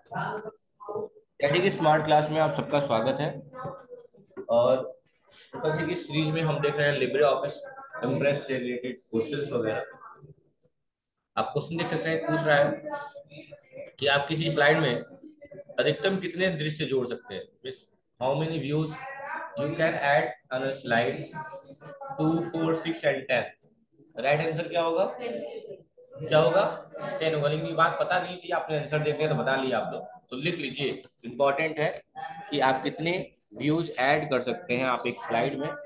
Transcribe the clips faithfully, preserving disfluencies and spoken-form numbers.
Static smart class में आप सबका स्वागत है। और ऊपर से की सीरीज में हम देख रहे हैं लिब्रे ऑफिस इम्प्रेस से रिलेटेड क्वेश्चंस वगैरह। आप क्वेश्चन देख सकते हैं, पूछ रहा है कि आप किसी स्लाइड में अधिकतम कितने दृश्य जोड़ सकते हैं। How many views you can add on a slide, two four six and ten. Right answer क्या होगा? क्या होगा? टेन होगा। लेकिन ये बात पता नहीं थी, आपने आंसर देख लिया तो बता लिया आप लोग, तो लिख लीजिए। इंपॉर्टेंट है कि आप कितने व्यूज ऐड कर सकते हैं आप एक स्लाइड में।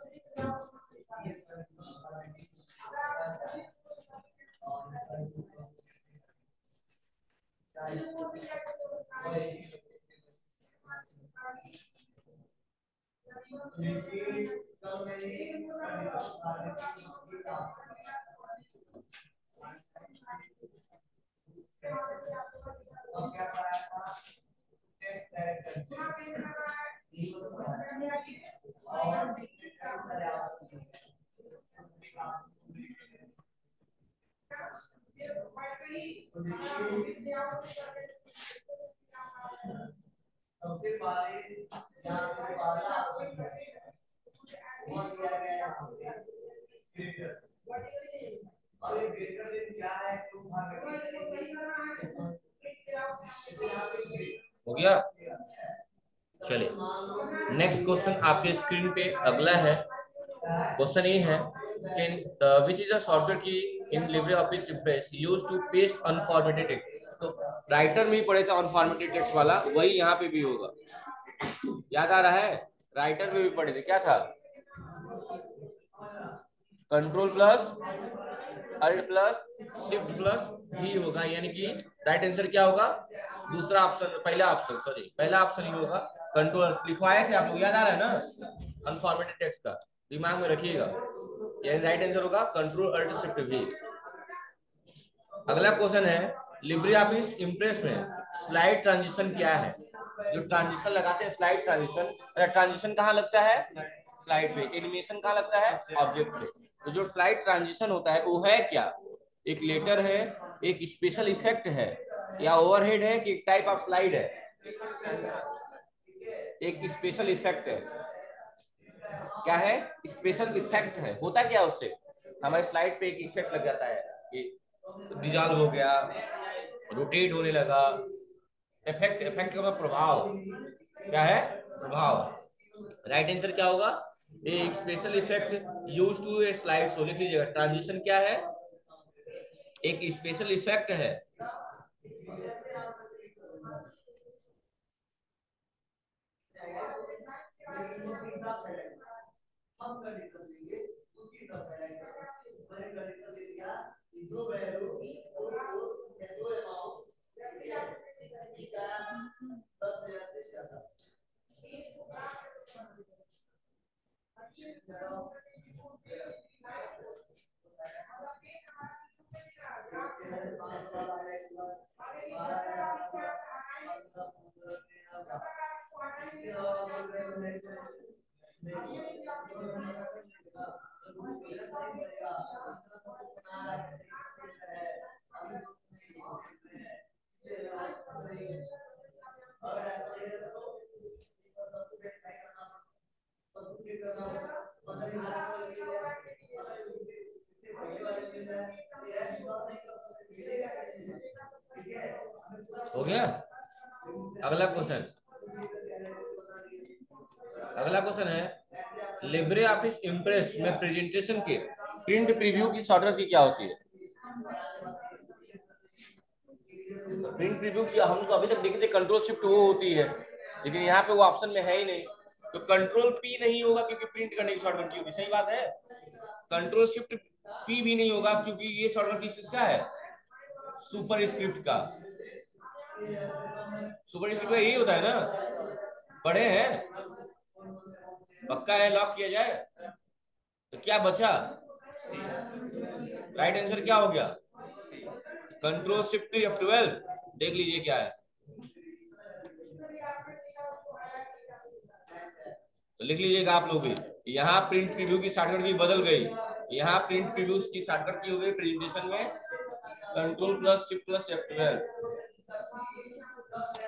हो गया? चलिए, नेक्स्ट क्वेश्चन आपके स्क्रीन पे अगला है। क्वेश्चन ये है कि which is the shortcut key in Libre Office Impress use to paste unformatted text. तो राइटर में ही पढ़े थे अनफॉर्मेटेड टेक्स्ट वाला, वही यहाँ पे भी होगा। याद आ रहा है? राइटर में भी पढ़े थे, क्या था? Control plus alt plus shift plus भी होगा, यानी कि राइट आंसर क्या होगा? दूसरा ऑप्शन, पहला ऑप्शन, सॉरी पहला ऑप्शन ही होगा। कंट्रोल लिखवाए थे आप लोग, याद आ रहा है ना अनफॉर्मेटेड टेक्स्ट का? दिमाग में रखिएगा, यानी राइट आंसर होगा कंट्रोल अल्ट शिफ्ट भी। अगला क्वेश्चन है, लिब्रे ऑफिस इम्प्रेस में स्लाइड ट्रांजिशन क्या है? जो ट्रांजिशन लगाते हैं स्लाइड ट्रांजिशन, ट्रांजिशन कहाँ लगता है? स्लाइड पे। एनिमेशन कहाँ लगता है? ऑब्जेक्ट पे। तो जो स्लाइड ट्रांजिशन होता है वो है क्या? एक लेटर है, एक स्पेशल इफेक्ट है, या ओवरहेड है, कि एक टाइप ऑफ स्लाइड है? एक स्पेशल इफेक्ट है। क्या है? स्पेशल इफेक्ट है। होता क्या है उससे? हमारे स्लाइड पे एक इफेक्ट लग जाता है कि डिजॉल्व हो गया, रोटेट होने लगा। इफेक्ट, इफेक्ट का प्रभाव। क्या है? प्रभाव। राइट आंसर क्या होगा? एक special effect use to a slide show. लिख लीजिएगा, ट्रांजिशन क्या है? एक स्पेशल इफेक्ट है। हो गया? अगला क्वेश्चन, अगला क्वेश्चन है, लिब्रे ऑफिस इम्प्रेस में प्रेजेंटेशन के प्रिंट प्रीव्यू की शॉर्टकट की क्या होती है? प्रिंट प्रीव्यू की हम तो अभी तक देखे थे कंट्रोल शिफ्ट वो होती है, लेकिन यहाँ पे वो ऑप्शन में है ही नहीं। तो कंट्रोल पी नहीं होगा क्योंकि प्रिंट करने की शॉर्टकट की होती है। सही बात है। कंट्रोल शिफ्ट पी भी नहीं होगा क्योंकि ये शॉर्टकट की किसका है? सुपर स्क्रिप्ट का। सुपर स्क्रिप्ट का यही होता है ना? पढ़े हैं? पक्का है? लॉक किया जाए? तो क्या बचा? राइट आंसर क्या हो गया? Control shift F twelve. देख लीजिए क्या है, तो लिख लीजिएगा आप लोग भी। यहाँ प्रिंट प्रीव्यू की शॉर्टकट की बदल गई, यहाँ प्रिंट प्रीव्यू की शॉर्टकट की हो गई प्रेजेंटेशन में control plus shift plus F twelve.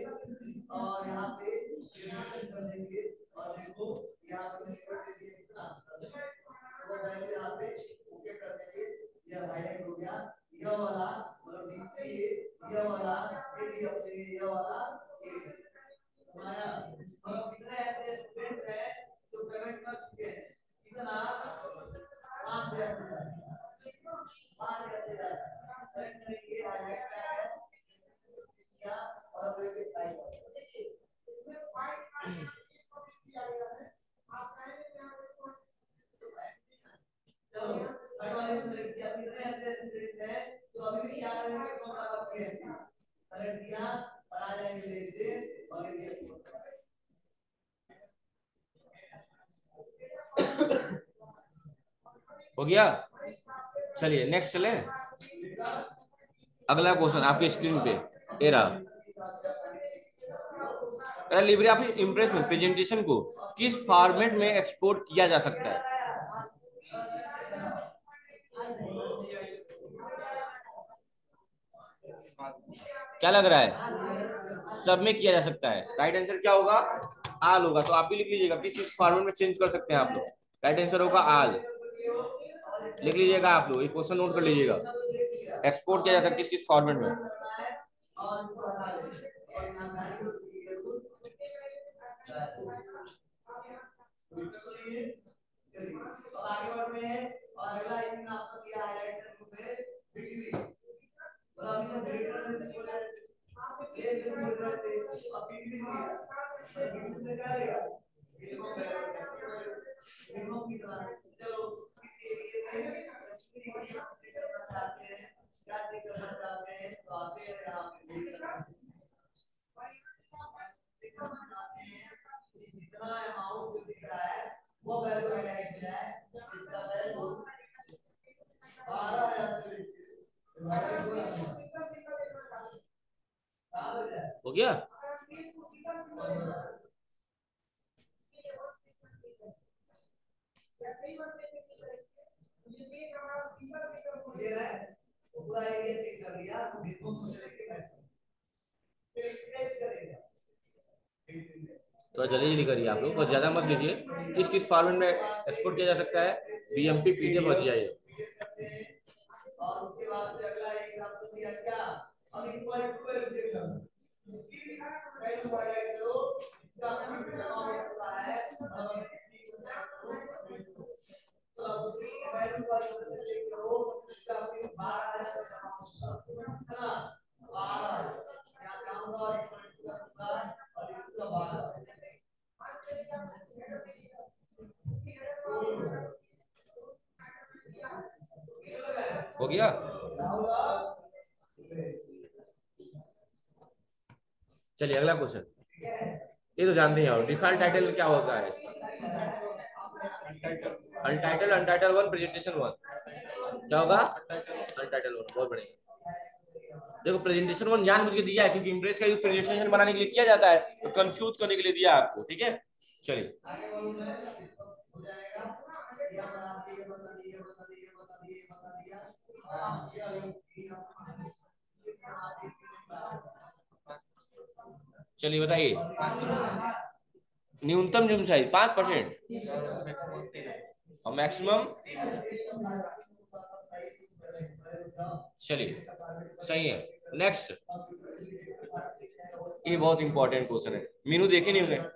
और यहाँ पे कर देंगे और देखो यहाँ पे दे दिए कितना तो वैल्यू यहाँ पे ओके कर देंगे। ये हाईलाइट हो गया। ये वाला मतलब डीसी ये वाला एडीएफसी ये वाला ये हमारा मतलब कितने ऐसे स्टूडेंट हैं जो पेमेंट कर चुके हैं कितना पाँच हजार पाँच हजार करेक्ट करेंगे हाईलाइट क्या है क्या और ये टाइप इसमें फाइव दिया गया है आप चाहेंगे चलो हर वाले में सेलेक्ट किया कितने ऐसे स्टूडेंट हैं तो अभी भी क्या करेंगे तो आप सेलेक्ट किया और आ जाएंगे लेते और ये हो गया। चलिए नेक्स्ट चले। अगला क्वेश्चन आपके स्क्रीन पे ये रहा। लिब्रे ऑफिस इम्प्रेस में प्रेजेंटेशन को किस फॉर्मेट में एक्सपोर्ट किया जा सकता है? क्या लग रहा है? सब में किया जा सकता है। राइट आंसर क्या होगा? आल होगा। तो आप भी लिख लीजिएगा किस किस फॉर्मेट में चेंज कर सकते हैं आप लोग। राइट आंसर होगा आल। लिख लीजिएगा आप लोग, ये क्वेश्चन नोट कर लीजिएगा। एक्सपोर्ट किया जाता है किस किस फॉर्मेट में? आगे बढ़ रहे हैं और अगला इसमें आपको दिया हाईलाइट करने में बिटवीन और अभी तो ग्रेटर से बोला ये से बोल रहे थे अब बिटवीन दिया बिटवीन में क्या आएगा मिनिमम कितना चलो इस एरिया में कितनी करना चाहते हैं क्या करना चाहते हैं तो आते हैं यहाँ पे जितना अमाउंट जो दिख रहा है वो वैल्यू हाईलाइट किया है इसका वैल्यू बारह हजार हो गया। पूरा एरिया चेक कर लिया थोड़ा जल्दी जल्दी करिए आप लोग, बहुत ज्यादा मत लीजिए। किस किस फॉर्मेट में एक्सपोर्ट किया जा सकता है? बीएमपी, पीडीएफ और जीआईएफ। और उसके बाद से अगला एक आपको दिया क्या अब इक्वल टू वैल्यू चेक करना इसकी वैल्यू हाईलाइट करो इसका अमाउंट होता है मतलब तो उसकी वैल्यू वाली चेक करो इसका बारह हजार का अमाउंट है ना बारह क्या जाऊंगा और इक्वल टू का और इसका बारह हो गया। चलिए अगला क्वेश्चन, ये तो जानते हैं। और डिफॉल्ट टाइटल क्या होता है इसका? Untitle, untitle one, presentation one. क्या होगा? Untitle one. बहुत बढ़िया। देखो प्रेजेंटेशन वन जानबूझ के दिया है क्योंकि इंप्रेस का यूज प्रेजेंटेशन बनाने के लिए किया जाता है, तो कंफ्यूज करने के लिए दिया आपको। ठीक है, चलिए चलिए बताइए। न्यूनतम जूम साइज पांच परसेंट और मैक्सिमम। चलिए सही है। नेक्स्ट, ये बहुत इंपॉर्टेंट क्वेश्चन है। मीनू देखे नहीं होंगे।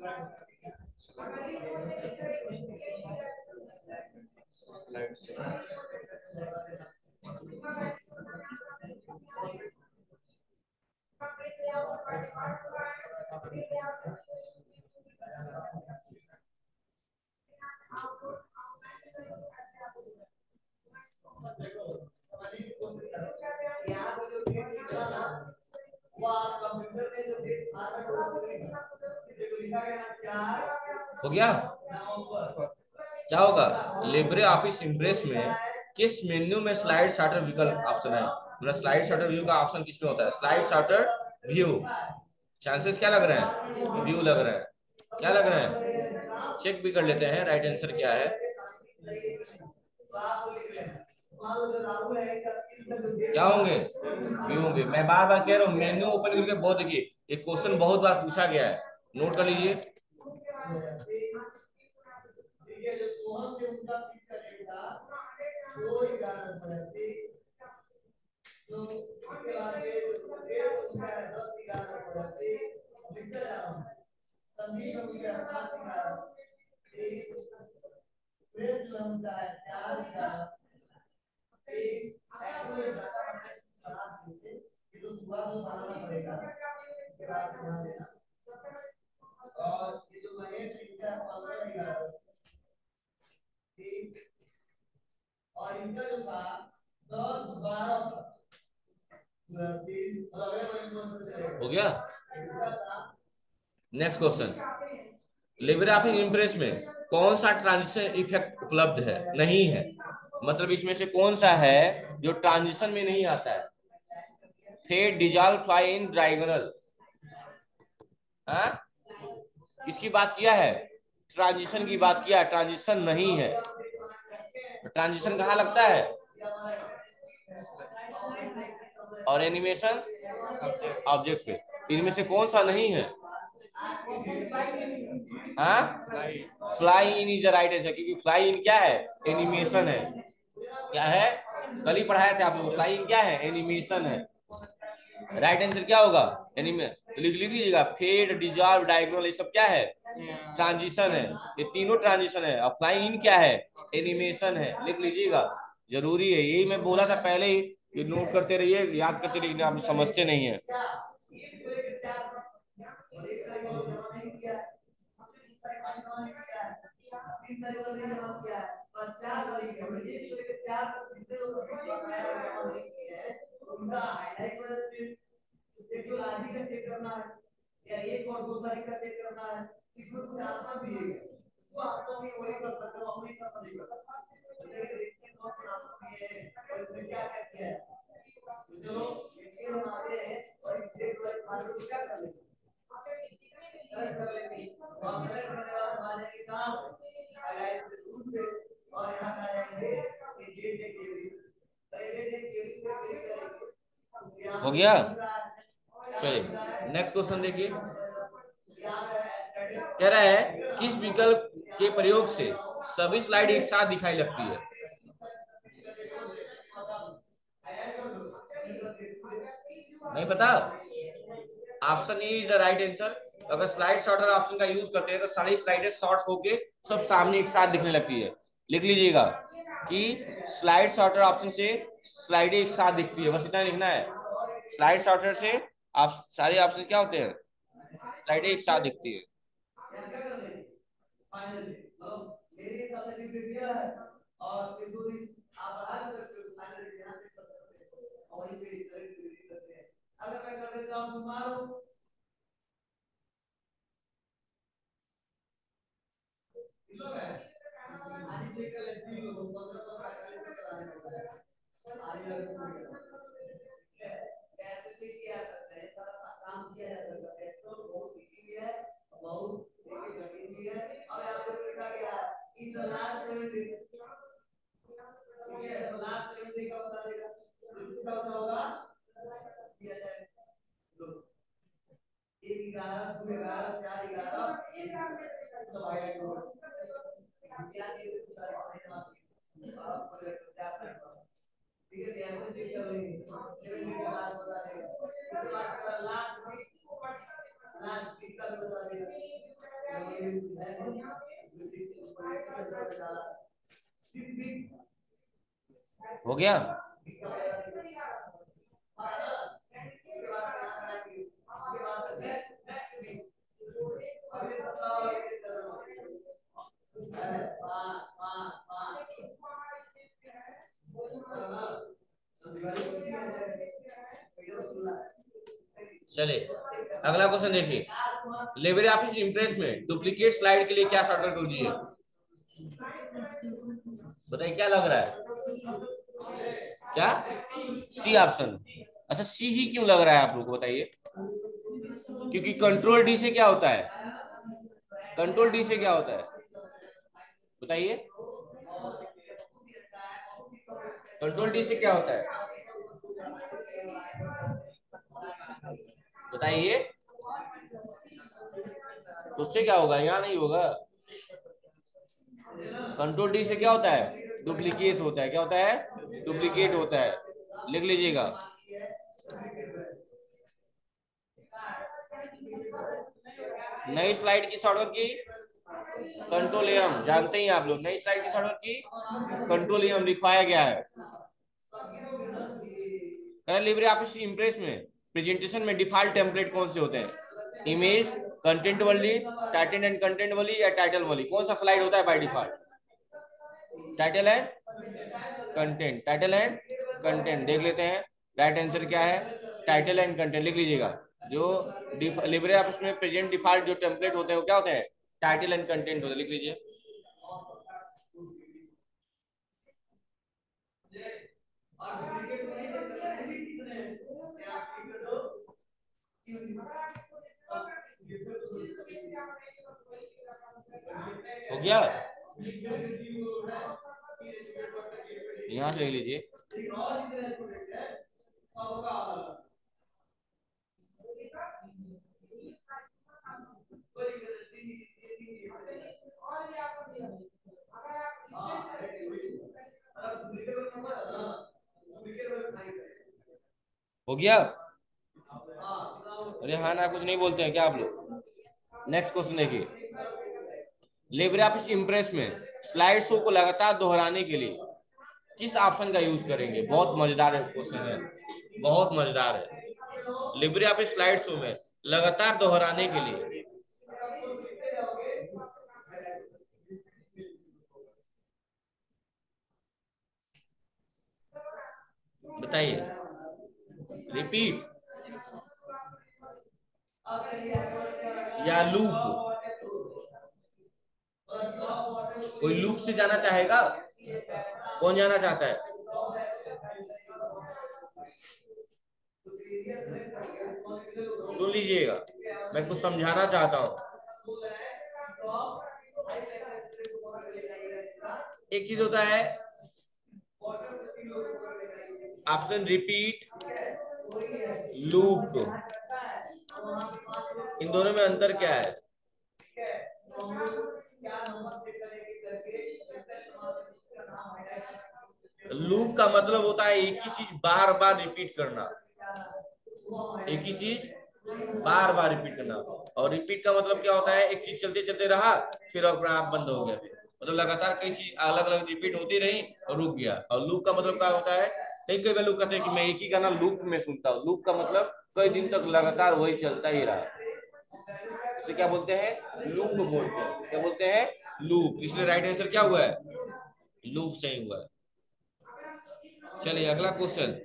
हो गया। क्या होगा? लिब्रे ऑफिस इम्प्रेस में किस मेन्यू में स्लाइड शार्टर विकल्प ऑप्शन है? मतलब स्लाइड शार्टर व्यू का ऑप्शन किसमें होता है? Slide sorter view. चांसेस क्या लग रहे हैं? व्यू लग रहा है। क्या लग रहा है? चेक भी कर लेते हैं राइट आंसर क्या है। क्या होंगे? बी होंगे। मैं बार बार कह रहा हूँ, मेन्यू ओपन करके बहुत देखिए, ये क्वेश्चन बहुत बार पूछा गया है, नोट कर लीजिए। और इनका जो था दस बारह हो गया। Next question, Libre Office Impress में कौन सा ट्रांजिशन इफेक्ट उपलब्ध है? नहीं है। मतलब इसमें से कौन सा है जो ट्रांजिशन में नहीं आता है? Fade, dissolve, fly in, diagonal. हाँ, किसकी बात किया है? ट्रांजिशन की बात किया, ट्रांजिशन नहीं है। ट्रांजिशन कहाँ लगता है? और एनिमेशन ऑब्जेक्ट पे। इनमें से कौन सा नहीं है? हाँ, fly in is the right answer, क्योंकि फ्लाई इन क्या है? एनिमेशन है। क्या है? कल ही पढ़ाया था आप लोग, फ्लाई इन क्या है? एनिमेशन है। राइट आंसर क्या होगा? एनिमे तो लिख लिख लीजिएगा, फेड, डिजॉल्व, डायगोनल, ये सब क्या है? ट्रांजिशन है। ये तीनों ट्रांजिशन है। और फ्लाई इन क्या है? एनिमेशन है। लिख लीजिएगा, जरूरी है। यही मैं बोला था पहले ही, ये नोट करते रहिए, याद करते रहिए, आप समझते नहीं है। या एक और दो तारीख का चेक करना है, इसमें कुछ आंसर दिएगा, वो आंसर भी वही कर सकते हो, अपनी समझ तो देखिए कौन आंसर दिए और इसमें क्या क्या किया है। चलो इसके हम आते हैं और इस डेट वाले मान को क्या कर लेंगे, सेलेक्ट कर लेंगे। और सेलेक्ट करने के बाद आ जाएंगे काम हाईलाइट से दूर पे, और यहां आ जाएंगे ये डेट एक केवी, तो ये डेट एक केवी पे क्लिक करेंगे। हो गया। चलिए नेक्स्ट क्वेश्चन देखिए, कह रहा है किस विकल्प के प्रयोग से सभी स्लाइड एक साथ दिखाई लगती है? नहीं पता? Option E is the right answer. अगर स्लाइड शॉर्टर ऑप्शन का यूज करते हैं तो सारी स्लाइडें शॉर्ट होके सब सामने एक साथ दिखने लगती है। लिख लीजिएगा कि स्लाइड शॉर्टर ऑप्शन से स्लाइडें एक साथ दिखती है, बस इतना लिखना है। स्लाइड शॉर्टर से आप सारे ऑप्शन क्या होते हैं? स्लाइडें एक साथ दिखती है। और आप बढ़ा भी सकते हो, फाइनल यहां से कर सकते हो, और वहीं पे सेलेक्ट कर सकते हैं। अगर मैं कर देता हूं मारो किलो है, आज चेक कर लेते हैं, पंद्रह पंद्रह अड़तालीस में कराने पड़ता है, आज लगभग ऐसे चेक किया जा सकता है, सारा काम किया जा सकता है। एक्सेल बहुत इजी भी है, बहुत देखिए कठिन भी है। और यहाँ पे लिखा गया है in the last seven days, ठीक है, तो लास्ट सेवन डेज का बता देगा, इसका क्या होगा किया जाए लो एक ग्यारह दो ग्यारह चार ग्यारह सब आया करो क्या ये बता रहे हैं आप बोले तो क्या करेंगे, ठीक है, ऐसे चेक कर लेंगे सेवन डेज का लास्ट बता देगा, उसके बाद का लास्ट लास्ट वीक का बता देगा। हो गया। चलिए अगला क्वेश्चन देखिए, लिब्रे ऑफिस इम्प्रेस में डुप्लीकेट स्लाइड के लिए क्या शॉर्टकट यूज है? बताइए क्या लग रहा है? क्या? C option. अच्छा, सी ही क्यों लग रहा है आप लोग को बताइए? क्योंकि कंट्रोल डी से क्या होता है? कंट्रोल डी से क्या होता है बताइए? कंट्रोल डी से क्या होता है बताइए। तो उससे क्या होगा, यहाँ नहीं होगा। कंट्रोल डी से क्या होता है, डुप्लीकेट होता है। क्या होता है, डुप्लीकेट होता है। लिख लीजिएगा। नई स्लाइड की शॉर्टकट की कंट्रोल एम, जानते ही आप लोग। नई स्लाइड की शॉर्टकट की कंट्रोल एम लिखवाया गया है। लिब्रे ऑफिस इम्प्रेस में प्रेजेंटेशन में डिफॉल्ट टेम्पलेट कौन से होते हैं, इमेज, कंटेंट वाली, टाइटल एंड कंटेंट वाली या टाइटल वाली। कौन सा स्लाइड होता है by default, title and content. Title and content देख लेते हैं। राइट आंसर क्या है, टाइटल एंड कंटेंट लिख लीजिएगा। जो लिब्रे ऑफिस में प्रेजेंट डिफॉल्ट जो टेम्पलेट होते हैं वो क्या होते हैं, टाइटल एंड कंटेंट होते हैं। लिख लीजिए। हो गया, यहाँ से ले लीजिए। हो गया। अरे हाँ ना, कुछ नहीं बोलते हैं क्या आप लोग। नेक्स्ट क्वेश्चन देखिए। लिब्रे ऑफिस इम्प्रेस में स्लाइड शो को लगातार दोहराने के लिए किस ऑप्शन का यूज करेंगे। बहुत मजेदार है क्वेश्चन है, बहुत मजेदार है। लिब्रे ऑफिस स्लाइड शो में लगातार दोहराने के लिए बताइए। रिपीट या लूप, कोई लूप से जाना चाहेगा, कौन जाना चाहता है। सुन लीजिएगा, मैं कुछ समझाना चाहता हूँ। एक चीज होता है ऑप्शन रिपीट, लूप। इन दोनों में अंतर क्या है। लूप का मतलब होता है एक ही चीज बार बार रिपीट करना, एक ही चीज बार बार रिपीट करना। और रिपीट का मतलब क्या होता है, एक चीज चलते चलते रहा फिर अपना आप बंद हो गया, मतलब लगातार कई चीज अलग अलग रिपीट होती रही और रुक गया। और लूप का मतलब क्या होता है, कई कई बार लोग कहते हैं कि मैं एक ही गाना लूप में सुनता हूँ। लूप का मतलब कई दिन तक लगातार वही चलता ही रहा, इसे क्या बोलते हैं, लूप बोलते हैं। क्या बोलते हैं, लूप। इसलिए राइट आंसर क्या हुआ है, लूप सही हुआ है। चलिए अगला क्वेश्चन।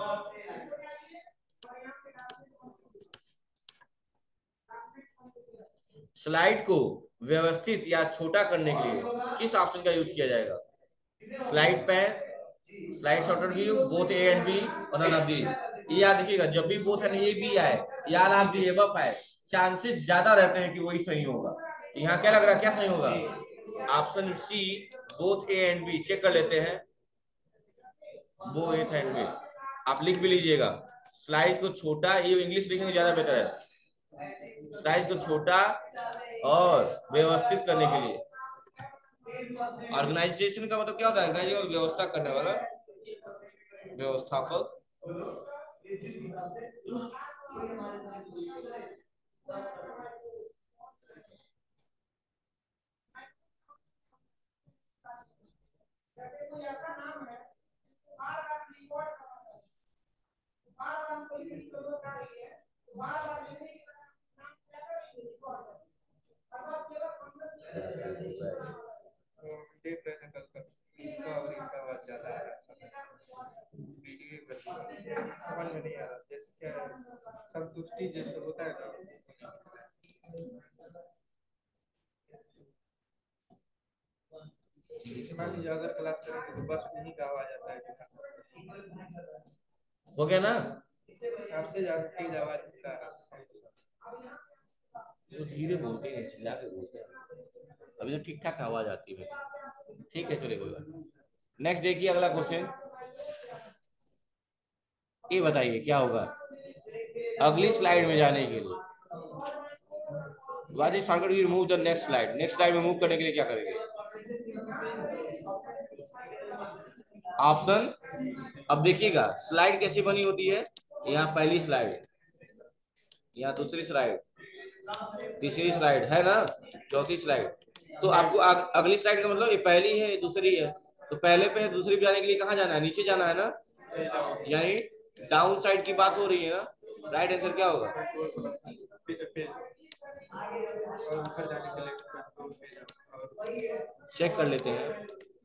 स्लाइड को व्यवस्थित या छोटा करने के लिए किस ऑप्शन का यूज किया जाएगा। Slide pane, slide sorter view, both A and B और नन ऑफ दी। ये याद रखिएगा, जब भी बोथ एंड ए बी आए या नन ऑफ दी एबव आए, चांसेस ज्यादा रहते हैं कि वही सही होगा। यहाँ क्या लग रहा है, क्या सही होगा, option C both A and B. Check कर लेते हैं, बोथ एंड बी। आप लिख भी लीजिएगा। स्लाइड को छोटा, ये इंग्लिश लिखेंगे ज्यादा बेटर है। स्लाइड को छोटा और व्यवस्थित करने के लिए, ऑर्गेनाइजेशन का मतलब क्या होता है, व्यवस्था करने वाला, व्यवस्थापक। देख रहे थे कल तक इनका और इनका आवाज ज्यादा आ रहा था, वीडियो में समझ में नहीं आ रहा, जैसे क्या संतुष्टि जैसे होता है ना। मान लीजिए अगर क्लास करेंगे तो बस उन्हीं का आवाज आता है। हो गया ना, आपसे ज्यादा तेज आवाज उनका आ रहा है। तो धीरे बोलते हैं, चिल्ला के बोलते हैं, अभी तो ठीक ठाक आवाज आती है। ठीक है चलिए कोई बात। नेक्स्ट देखिए अगला क्वेश्चन। ये बताइए क्या होगा अगली स्लाइड में जाने के लिए। What is shortcut key remove the next slide. Next slide में मूव करने के लिए क्या करेंगे? ऑप्शन। अब देखिएगा स्लाइड कैसी बनी होती है, यहाँ पहली स्लाइड, यहाँ दूसरी स्लाइड, तीसरी स्लाइड है ना, चौथी स्लाइड। तो आपको अग, अगली स्लाइड का मतलब ये पहली है ये दूसरी है, तो पहले पे दूसरी पे जाने के लिए कहाँ जाना है? नीचे जाना है ना, यानी डाउन साइड की बात हो रही है ना। राइट आंसर क्या होगा? चेक कर लेते हैं,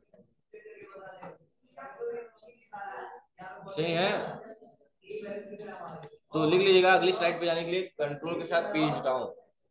सही है तो लिख लीजिएगा अगली स्लाइड पे जाने के लिए कंट्रोल के साथ पेज डाउन।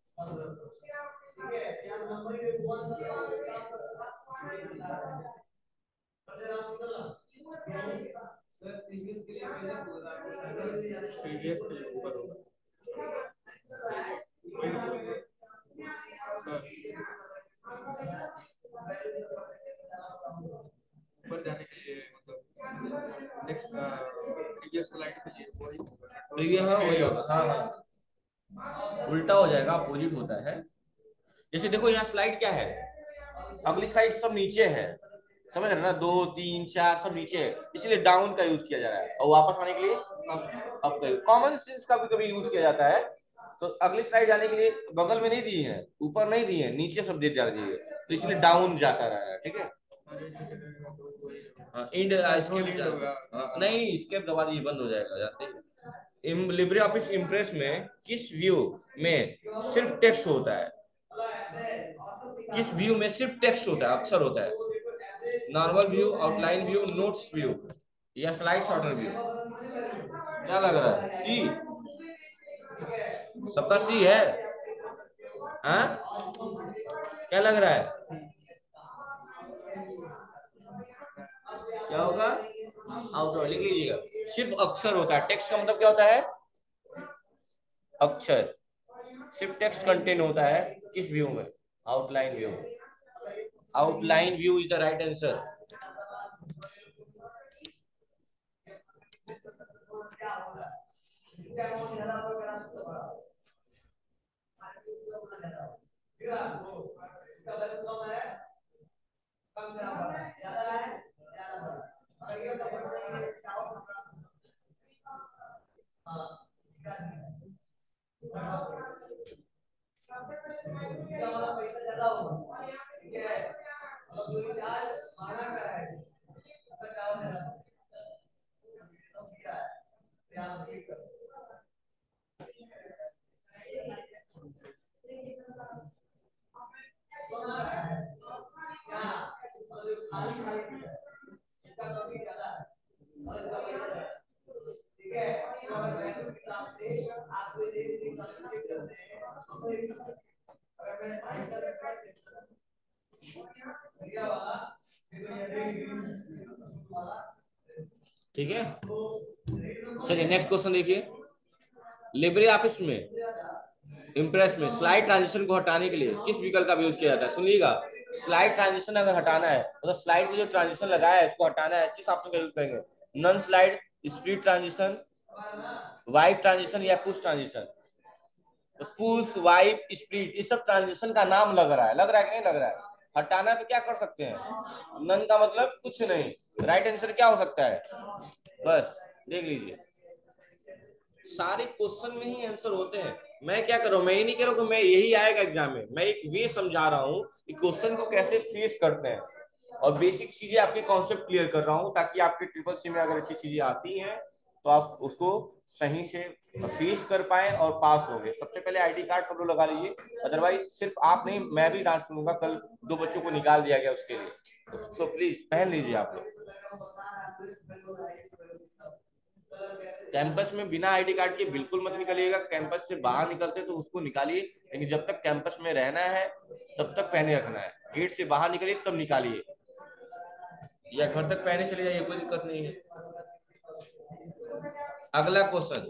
ऊपर जाने के लिए मतलब नेक्स्ट प्रीवियस स्लाइड के लिए वही प्रीवियस, हाँ वही होगा, हाँ हाँ उल्टा हो जाएगा, अपोजिट होता है। जैसे देखो यहाँ स्लाइड क्या है, अगली स्लाइड सब नीचे है, समझ रहे ना, दो तीन चार सब नीचे है, इसलिए डाउन का यूज किया जा रहा है, और वापस आने के लिए अप का। कॉमन सेंस का भी कभी यूज किया जाता है। तो अगली स्लाइड जाने के लिए बगल में नहीं दी है, ऊपर नहीं दी है, नीचे सब दे जा रही है, तो इसलिए डाउन जाता रहा है, ठीक है। इंड स्केप नहीं, स्केप दबा दीजिए बंद हो जाएगा, जानते हैं। लिब्रे ऑफिस इम्प्रेस में किस व्यू में सिर्फ टेक्स्ट होता है? किस व्यू में सिर्फ टेक्स्ट होता है, अक्षर होता है? Normal view, outline view, notes view या स्लाइड सॉर्टर व्यू? क्या लग रहा है? सी, सबका सी है, हाँ क्या लग रहा है? क्या होगा? आउटलाइन लिख लीजिएगा, सिर्फ अक्षर होता है। टेक्स्ट का मतलब क्या होता है? अक्षर। सिर्फ टेक्स्ट कंटेन होता है किस व्यू में? Outline view. Outline view is the right answer. ठीक है, चलिए नेक्स्ट क्वेश्चन देखिए। लिब्रे ऑफिस में इम्प्रेस में स्लाइड ट्रांजिशन को हटाने के लिए किस विकल्प का यूज किया जाता है? सुनिएगा, स्लाइड ट्रांजिशन अगर हटाना है तो स्लाइड में जो ट्रांजिशन लगाया है उसको हटाना है, किस ऑप्शन का यूज करेंगे? Non slide, split transition, wipe transition या पुश ट्रांजिशन? तो पुश, वाइप, स्प्लिट, ये सब ट्रांजिशन का नाम लग रहा है, लग रहा है कि नहीं लग रहा है? हटाना तो क्या कर सकते हैं? नन का मतलब कुछ नहीं, राइट आंसर क्या हो सकता है? बस देख लीजिए, सारे क्वेश्चन में ही आंसर होते हैं। मैं क्या कर रहा हूँ, मैं ये नहीं कह रहा हूँ कि मैं यही आएगा एग्जाम में, मैं एक वे समझा रहा हूँ कि क्वेश्चन को कैसे फेस करते हैं, और बेसिक चीजें आपके कॉन्सेप्ट क्लियर कर रहा हूँ, ताकि आपके ट्रिपल सी में अगर ऐसी चीजें आती हैं तो आप उसको सही से फेस कर पाए और पास हो गए। सबसे पहले आईडी कार्ड सब लोग लगा लीजिए, अदरवाइज सिर्फ आप नहीं मैं भी डांट सुनूंगा, कल दो बच्चों को निकाल दिया गया उसके लिए, सो प्लीज पहन लीजिए आप लोग। कैंपस में बिना आईडी कार्ड के बिल्कुल मत निकलिएगा, कैंपस से बाहर निकलते तो उसको निकालिए, लेकिन जब तक कैंपस में रहना है तब तक पहने रखना है। गेट से बाहर निकलिए तब निकालिए, या घर तक पहने चले जाइए, कोई दिक्कत नहीं है। अगला क्वेश्चन,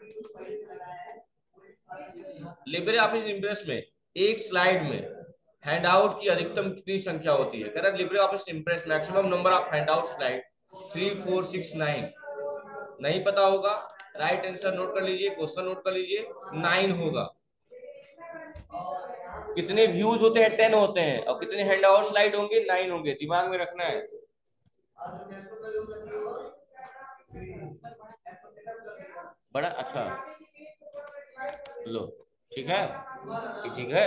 लिब्रे ऑफिस इम्प्रेस में एक स्लाइड में हैंडआउट की अधिकतम कितनी संख्या होती है? कह रहा है Libre Office Impress maximum number of handout slide three four six nine. नहीं पता होगा, राइट आंसर नोट कर लीजिए, क्वेश्चन नोट कर लीजिए, नाइन होगा। कितने व्यूज होते हैं? टेन होते हैं। और कितने हैंड आउट स्लाइड होंगे? नाइन होंगे। दिमाग में रखना है। बड़ा अच्छा, लो ठीक है, ठीक है।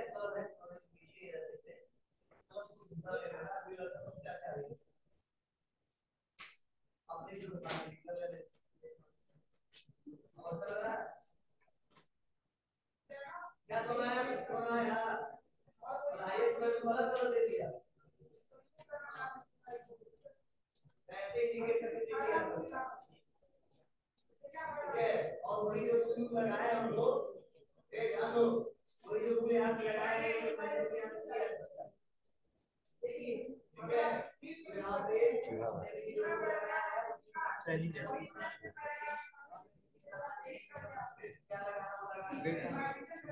क्या सोना है? सोना है यार। आईएएस में गलत कर दे दिया। ऐसे ही के सब ठीक है। और वही जो ग्लू लगाए हम लोग, ए ध्यान दो, वही जो ग्लू यहाँ से लगाए हैं ये मैंने भी यहाँ से किया है। ठीक है, यहाँ पे ये जो ग्लू लगाया है सही है। क्या लगाना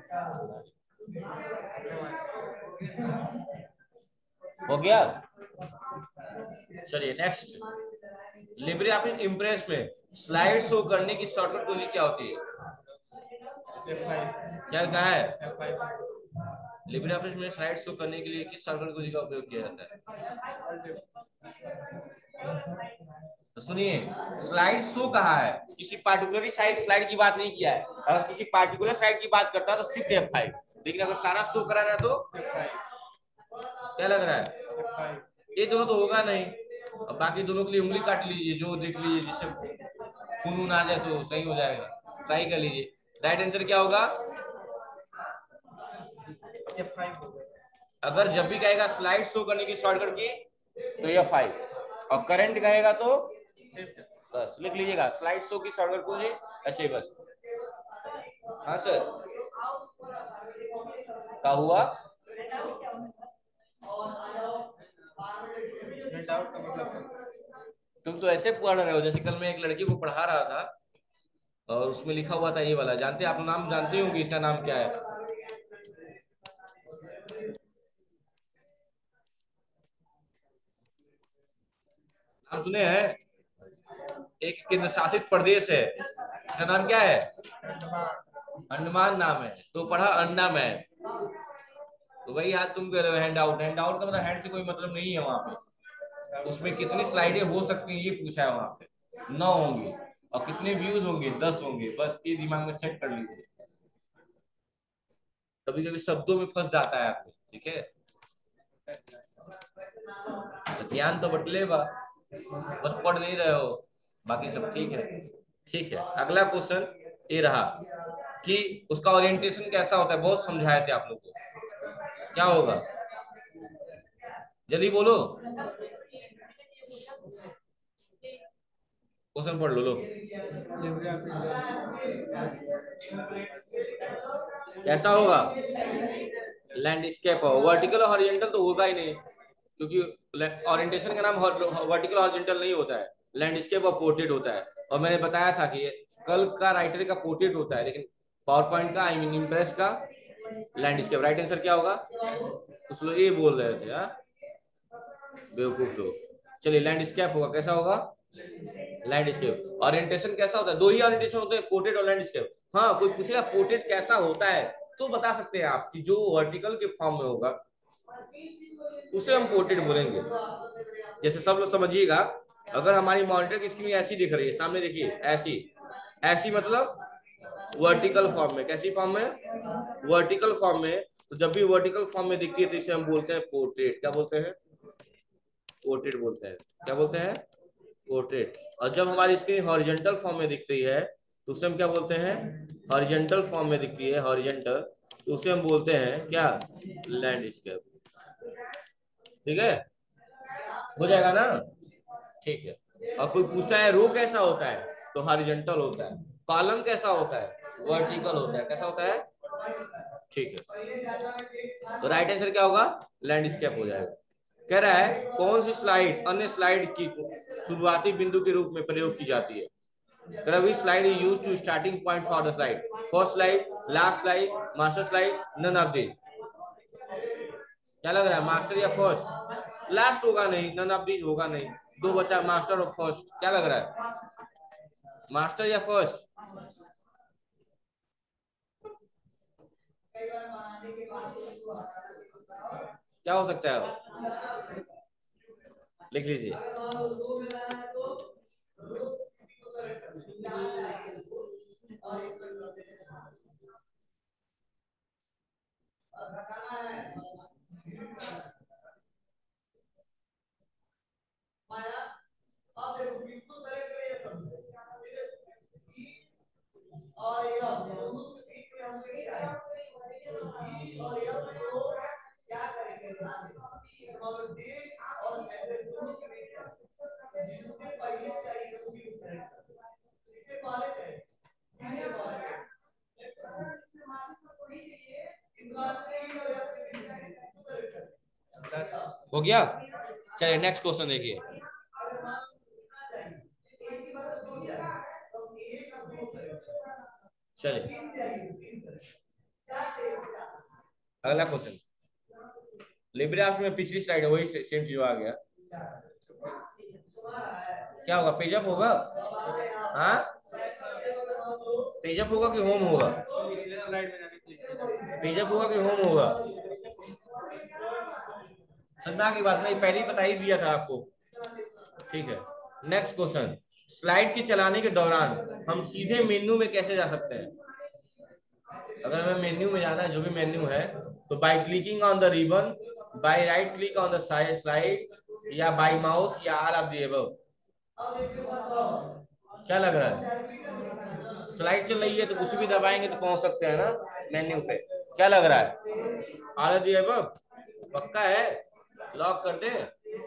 हो गया। चलिए नेक्स्ट, लिब्रे ऑफिस इम्प्रेस में स्लाइड शो करने की शॉर्टकट कुंजी क्या होती है? क्या कहा है? लिब्रे ऑफिस में स्लाइड शो करने के लिए किस शॉर्टकट कुंजी का उपयोग किया जाता है? तो सुनिए, स्लाइड शो कहा है, किसी पार्टिकुलर साइड स्लाइड की बात नहीं किया है। अगर किसी पार्टिकुलर स्लाइड की बात करता है तो सिर्फ एफ फाइव, लेकिन अगर सारा शो कराना है तो क्या लग रहा है? ये दोनों तो होगा नहीं। अब बाकी दोनों के लिए उंगली काट लीजिए, जो देख लीजिए, जिससे खून वून आ जाए तो सही हो जाएगा। ट्राई कर लीजिए। राइट आंसर क्या होगा? अगर जब भी कहेगा स्लाइड शो करने की शॉर्टकट की तो एफ फाइव, और करंट कहेगा तो बस लिख लीजिएगा स्लाइड शो की शॉर्टकट को जी, ऐसे बस। हाँ सर, क्या हुआ? तुम तो ऐसे पढ़ रहे हो जैसे कल मैं एक लड़की को पढ़ा रहा था और उसमें लिखा हुआ था ये वाला। जानते आप नाम जानते होंगे, इसका नाम क्या है? नाम सुने हैं? एक केंद्र शासित प्रदेश है, इसका नाम क्या है? अंडमान नाम है, तो पढ़ा अंडा मैन। तो वही हाथ तुम कह रहे हो हैंड आउट। हैंड आउट का मतलब हैंड से कोई मतलब नहीं है वहां पे। उसमें कितनी स्लाइडें हो सकती हैं ये पूछा है वहां पे। नौ होंगी। और कितने व्यूज होंगे? दस होंगे। बस ये दिमाग में सेट कर लीजिए। कभी कभी शब्दों में फंस जाता है आपको, ठीक है? तो ध्यान तो बटले बा, बस पढ़ नहीं रहे हो, बाकी सब ठीक है। ठीक है, अगला क्वेश्चन ये रहा कि उसका ओरिएंटेशन कैसा होता है। बहुत समझाए थे आप लोग को, क्या होगा? जल्दी बोलो, क्वेश्चन पढ़ लो। लो, कैसा होगा? लैंडस्केप हो। वर्टिकल और हॉरिजॉन्टल तो होगा ही नहीं, क्योंकि ओरिएंटेशन का नाम वर्टिकल हॉरिजॉन्टल नहीं होता है, लैंडस्केप और पोर्ट्रेट होता है। और मैंने बताया था कि कल का राइटर का पोर्ट्रेट होता है, लेकिन पावर पॉइंट का, आई मीन इम्प्रेस का लैंडस्केप। राइट आंसर क्या होगा? कुछ लोग ये बोल रहे थे, हाँ बेवकूफ लोग। चलिए लैंडस्केप होगा। कैसा होगा? लैंडस्केप। ओरिएंटेशन कैसा होता है? दो ही ओरिएंटेशन होते हैं, पोर्ट्रेट और लैंडस्केप। हाँ, कोई पूछेगा पोर्ट्रेट कैसा होता है तो बता सकते हैं आप कि जो वर्टिकल के फॉर्म में होगा उसे हम पोर्ट्रेट बोलेंगे। जैसे सब लोग समझिएगा, अगर हमारी मॉनिटर की स्क्रीन ऐसी दिख रही है, सामने देखिए, ऐसी ऐसी मतलब वर्टिकल फॉर्म में। कैसी फॉर्म में? वर्टिकल फॉर्म में। तो जब भी वर्टिकल फॉर्म में दिखती है तो इसे हम बोलते हैं पोर्ट्रेट। क्या बोलते हैं? पोर्ट्रेट बोलते हैं। क्या बोलते हैं? पोर्ट्रेट। और जब हमारी स्क्रीन हॉरिजॉन्टल फॉर्म में दिखती है तो उसे हम क्या बोलते हैं? हॉरिजॉन्टल फॉर्म में दिखती है, हॉरिजॉन्टल, तो उसे हम बोलते हैं क्या? लैंडस्केप। ठीक है, हो जाएगा ना? ठीक है। और कोई पूछता है रो कैसा होता है तो हॉरिजॉन्टल होता है, कॉलम कैसा होता है? वर्टिकल होता है। कैसा होता है? ठीक है, तो राइट आंसर क्या होगा? लैंडस्केप हो जाएगा। कह रहा है कौन सी स्लाइड अन्य स्लाइड की शुरुआती बिंदु के रूप में प्रयोग की जाती है? कह रहा which slide is used to starting point for the slide? First slide, last slide, master slide, none of these। क्या लग रहा है, मास्टर या फर्स्ट? लास्ट होगा नहीं, नन ऑफ दीज होगा नहीं। दो बचा, मास्टर और फर्स्ट। क्या लग रहा है, मास्टर या फर्स्ट? क्या हो सकता है, लिख लीजिए। अब देखो किसको सेलेक्ट करें, और ये दोनों के बीच में हमसे क्या है, जी और एफ को क्या करेंगे, और डी और एफ दोनों के बीच में जिससे पहले चाहिए उसी को सेलेक्ट करें। इससे पहले चाहिए, इससे पहले इस बात में ई और एफ के बीच में किसको सेलेक्ट करें। हो गया। चलिए नेक्स्ट क्वेश्चन देखिए। चलिए अगला क्वेश्चन, लिब्रे ऑफिस में पिछली स्लाइड है वही सेम चीज आ गया। क्या होगा, पेजअप होगा? हाँ, पेजअप होगा कि होम होगा? पिछले स्लाइड में जाके क्लिक पेजअप होगा कि होम होगा? समझा की बात नहीं, पहले ही बता ही दिया था आपको। ठीक है, नेक्स्ट क्वेश्चन, स्लाइड की चलाने के दौरान हम सीधे मेन्यू में कैसे जा सकते हैं? अगर हमें मेन्यू में जाना है, जो भी मेन्यू है, तो by clicking on the ribbon, by right click on the slide, या बाय माउस, या ऑल ऑफ द अबव। क्या लग रहा है, स्लाइड चल रही है तो कुछ भी दबाएंगे तो पहुंच सकते हैं ना मेन्यू पे। क्या लग रहा है, ऑल ऑफ द अबव? पक्का है, लॉक कर दे?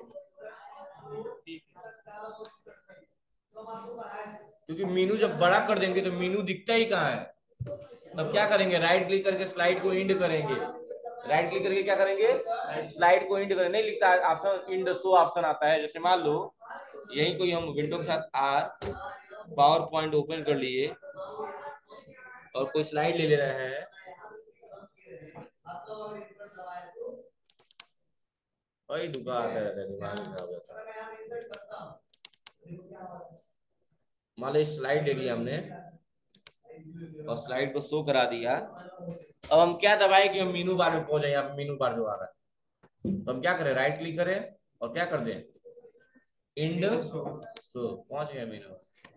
क्योंकि मेनू जब बड़ा कर देंगे तो मेनू दिखता ही कहाँ है। तब क्या करेंगे, राइट क्लिक करके स्लाइड को इंड करेंगे। राइट क्लिक करके क्या करेंगे, स्लाइड को इंड करेंगे। नहीं लिखता ऑप्शन, इंड शो ऑप्शन आता है। जैसे मान लो यही कोई हम विंडो के साथ आर पावर पॉइंट ओपन कर लिए और कोई स्लाइड ले ले रहे हैं, वही दुखा आता रहता है, दिमाग खराब हो जाता है। मान लो स्लाइड ले लिया हमने और स्लाइड को शो करा दिया। अब हम क्या दबाए कि हम मीनू बार में पहुंच जाए, यहाँ पे मीनू बार जो आ रहा है, तो हम क्या करें, राइट क्लिक करें और क्या कर दें, इंड शो, पहुंच गए मीनू।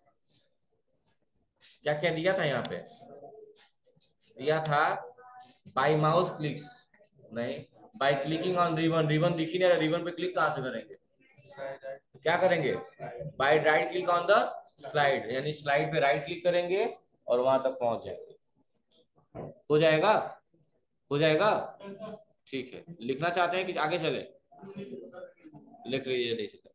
क्या क्या दिया था यहाँ पे, दिया था बाई माउस क्लिक्स, नहीं, by clicking on ribbon. Ribbon दिख ही नहीं रहा, रिबन पे क्लिक कहां से करेंगे, क्या करेंगे, by right click on the slide, यानी स्लाइड पे राइट क्लिक करेंगे और वहां तक पहुंच जाएंगे। हो जाएगा, हो जाएगा। ठीक है, लिखना चाहते हैं कि आगे चले, लिख लीजिए, लिख लीजिए।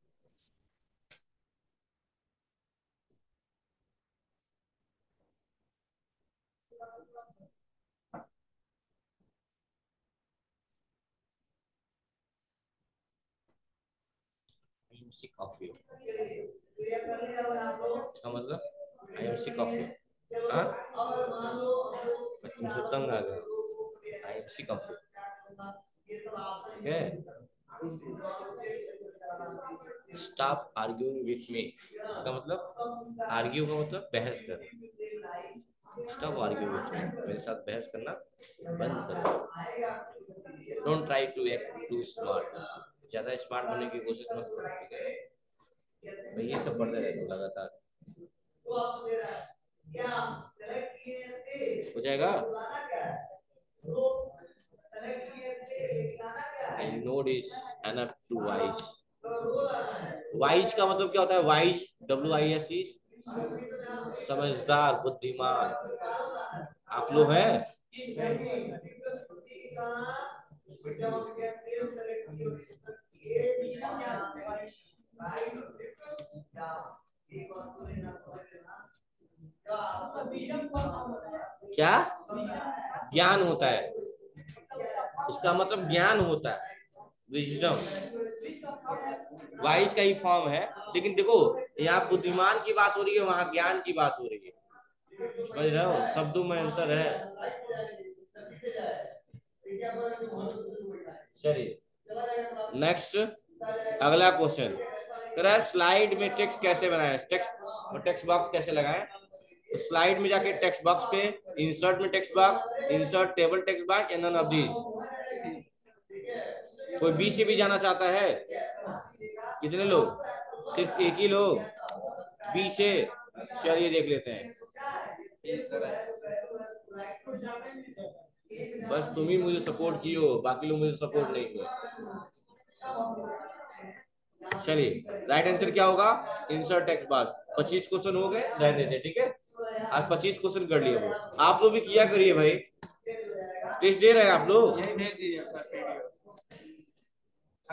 I am sick of you, इसका मतलब I am sick of you. हाँ, मैं तुमसे तंग आ गया, I am sick of you. ठीक है, स्टॉप आर्ग्यूइंग विथ मी, इसका मतलब आर्ग्यू का मतलब बहस कर, स्टॉप आर्ग्यू विथ मी, मेरे साथ बहस करना बंद करो। Don't try to act too smart, ज्यादा स्मार्ट बनने की कोशिश मत करो। ठीक है, मैं ये सब पढ़ते रहता हूँ लगातार। हो जाएगा। I know this enough to wise, wise का मतलब क्या होता है, wise, W I S E, समझदार, बुद्धिमान। आप लोग हैं, क्या ज्ञान होता है, उसका मतलब ज्ञान होता है, विजडम, वाइज का ही फॉर्म है। लेकिन देखो यहाँ बुद्धिमान की बात हो रही है, वहां ज्ञान की बात हो रही है, समझ रहे हो, शब्दों में अंतर है। चलिए नेक्स्ट अगला क्वेश्चन कह रहा है स्लाइड में टेक्स्ट कैसे बनाएं, टेक्स्ट टेक्स्ट बॉक्स कैसे लगाएं। तो स्लाइड में जाके टेक्स्ट बॉक्स पे, इंसर्ट में text box, insert table text box and none of these. कोई बी से भी जाना चाहता है? कितने लोग? सिर्फ एक ही लोग बी से। चलिए देख लेते हैं। बस तुम ही मुझे सपोर्ट की हो, बाकी लोग मुझे सपोर्ट नहीं किए। चलिए राइट आंसर क्या होगा? Insert text box. पच्चीस क्वेश्चन हो गए, रहने देते, ठीक है। आज पच्चीस क्वेश्चन कर लिए वो। आप लोग भी किया करिए भाई, टेस्ट दे रहे हैं आप लोग। यही भेज दीजिए।